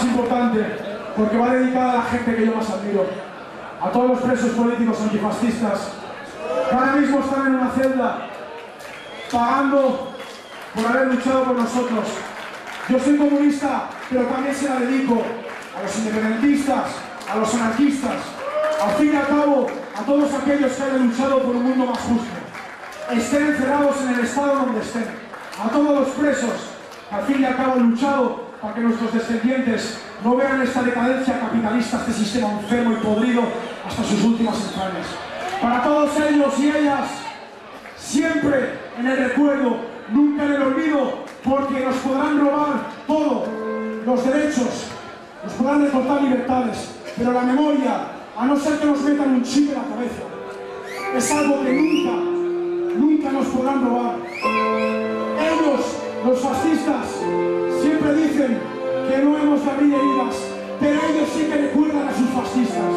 importante, porque va dedicada a la gente que yo más admiro, a todos los presos políticos antifascistas que ahora mismo están en una celda pagando por haber luchado por nosotros. Yo soy comunista, pero también se la dedico a los independentistas, a los anarquistas, al fin y al cabo a todos aquellos que hayan luchado por un mundo más justo, estén encerrados en el estado donde estén, a todos los presos que al fin y al cabo han luchado para que nuestros descendientes no vean esta decadencia capitalista, este sistema enfermo y podrido hasta sus últimas entrañas. Para todos ellos y ellas, siempre en el recuerdo, nunca en el olvido, porque nos podrán robar todo, los derechos, nos podrán recortar libertades, pero la memoria, a no ser que nos metan un chip en la cabeza, es algo que nunca nos podrán robar. Ellos, los fascistas, siempre dicen que no hemos de abrir heridas, pero ellos sí que recuerdan a sus fascistas.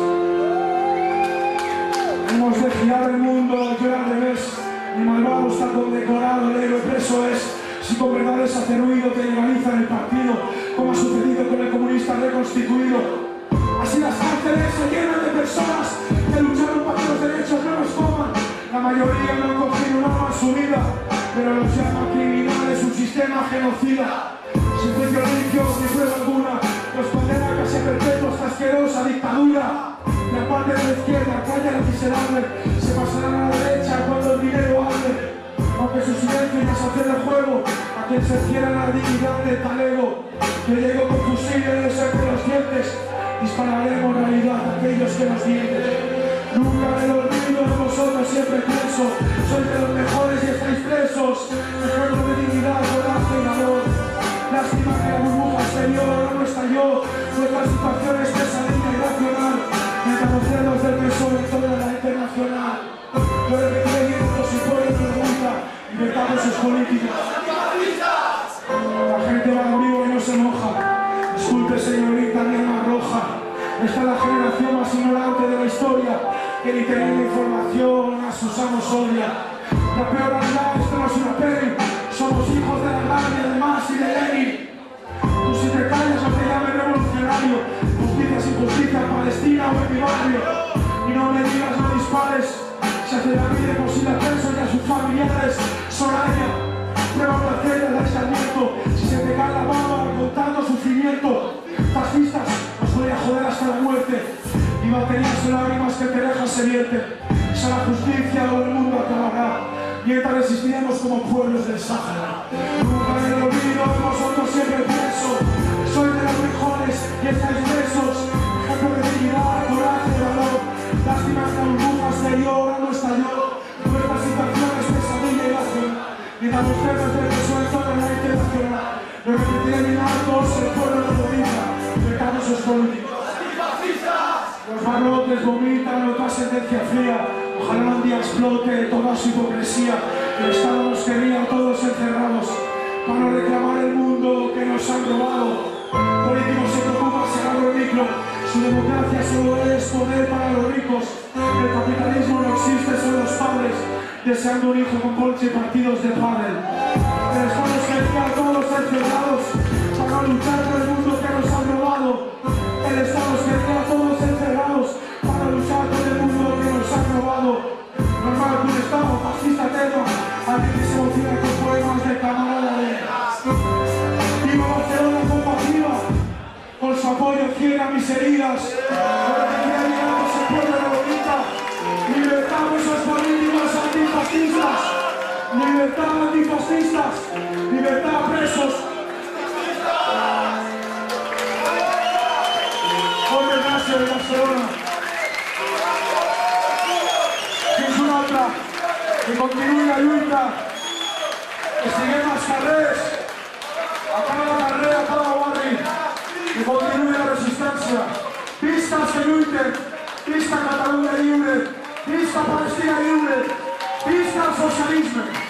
Hemos de girar el mundo, yo al revés, mi malvado está condecorado, el héroe preso es. Si con verdades hace ruido, te legalizan el partido, como ha sucedido con el comunista reconstituido. Así las cárceles se llenan de personas que lucharon para que los derechos no nos coman. La mayoría no han cogido un arma en su vida, pero los llaman criminales, un sistema genocida. Sin juicio limpio, ni prueba alguna, los condena a casi perpetua esta asquerosa dictadura. La parte de la izquierda, calla la miserable, se pasarán a la derecha cuando el dinero hable. Aunque su silencio ya se hace el juego, a quien se quiera la dignidad del talego, que llego con fusiles entre los dientes, dispararemos realidad a aquellos que nos mienten. Nunca me lo olvido de vosotros, siempre pienso, sois de los mejores y estáis presos. Recuerdo de dignidad, coraje y valor. Lástima que la burbuja exterior no estalló, nuestra situación es pesadilla irracional. Mientras los dedos del PSOE en toda la internacional. Yo le requiero viento si puede pregunta, libertad de sus políticos. La gente va al vivo y no se moja. Disculpe señorita, mi alma roja. Esta es la generación más ignorante de la historia, que ni teniendo información a sus amos odia. La peor realidad, esto no es una peli, somos hijos de la rabia, de Marx y de Lenin. Tú si te callas no te llames revolucionario, justicia sin justicia, Palestina o en mi barrio. Y no me digas no dispares, se hace la vida imposible a Celso y a sus familiares. Soraya, prueba placer del aislamiento, si se te cae la baba contando sufrimiento. Fascistas, os voy a joder hasta la muerte, y baterías de lágrimas que te dejan se vierten. Sea la justicia o el mundo acabará, mientras resistiremos como pueblos del Sáhara. Nunca me lo olvido, de vosotros siempre pienso, sois de los mejores y estáis presos. Ejemplo de dignidad, coraje y valor. Lástima que la burbuja exterior no estalló, nuestra situación es pesadilla y razón. Mientras los temas del PSOE en toda la internacional, lo repetiré bien altos, el pueblo no lo diga, pecados sus políticos. Los barrotes vomitan otra sentencia fría. Ojalá un día explote toda su hipocresía. El Estado nos quería todos encerrados para reclamar el mundo que nos han robado. Políticos se preocupan, se agarra el micro. Su democracia solo es poder para los ricos. El capitalismo no existe, son los padres deseando un hijo con coche y partidos de pádel. El Estado nos quería a todos encerrados para luchar por el mundo que nos han robado. El Estado nos quería a todos encerrados para luchar por el mundo que nos han robado. Normal que un Estado fascista tema, alguien que se emociona con poemas de camarada de Viva Barcelona compasiva, con su apoyo cierra mis heridas. Por que quiera llegar se puede bonita. Libertad a esos políticos antifascistas. Libertad a antifascistas. Libertad a presos. De Barcelona. Fins una altra, que continuï la lluita, que siguem als carrers, a cada carrer, a cada barri, que continuï la resistència. Visca els que lluiten, visca Catalunya lliure, visca Palestina lliure, visca el socialisme.